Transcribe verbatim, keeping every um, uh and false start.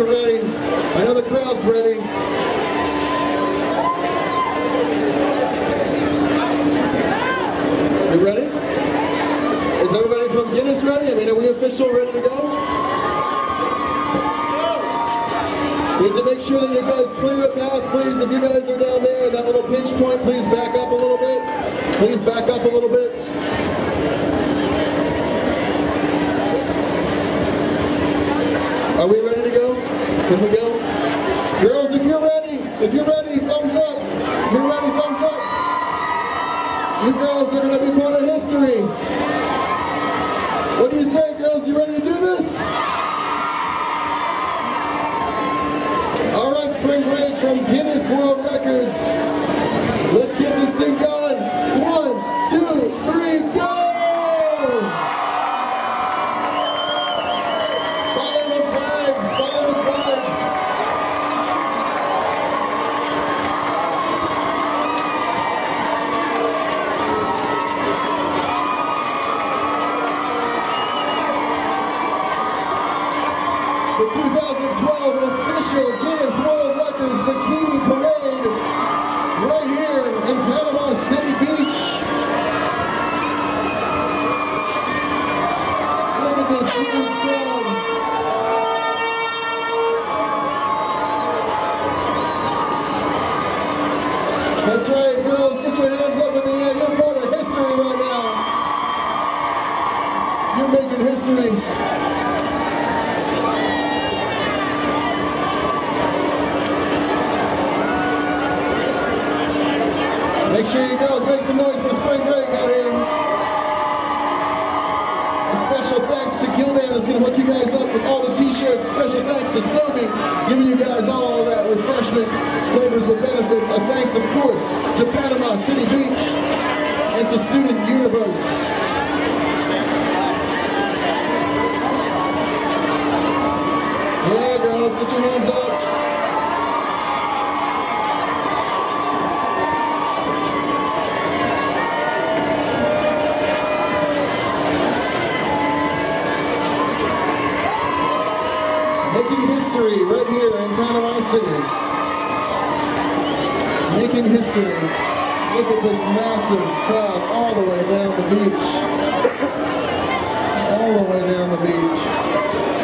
get ready. I know the crowd's ready. You ready? Is everybody from Guinness ready? I mean, are we official ready to go? We have to make sure that you guys clear a path, please. If you guys are down there, that little pinch point, please back up a little bit. Please back up a little bit. Are we ready to go? Can we go? Girls, if you're ready, if you're ready, thumbs up. If you're ready, thumbs up. You girls are going to be part of history. What do you say, girls? You ready to do this? All right, spring break from Guinness World Records. Let's get this thing going. One, two, three, go! Follow the flags, follow the flags. The two thousand twelve official Guinness World Records Bikini Parade right here in Panama City Beach. Look at this huge crowd. That's right, girls, get your hands up in the air. You're part of history right now. You're making history. Make sure you girls make some noise for spring break out here. A special thanks to Gildan that's going to hook you guys up with all the t-shirts. Special thanks to Sobe, giving you guys all of that refreshment, flavors with benefits. A thanks, of course, to Panama City Beach and to Student Universe. Yeah, girls, get your hands up. Making history right here in Panama City. Making history. Look at this massive crowd all the way down the beach. All the way down the beach.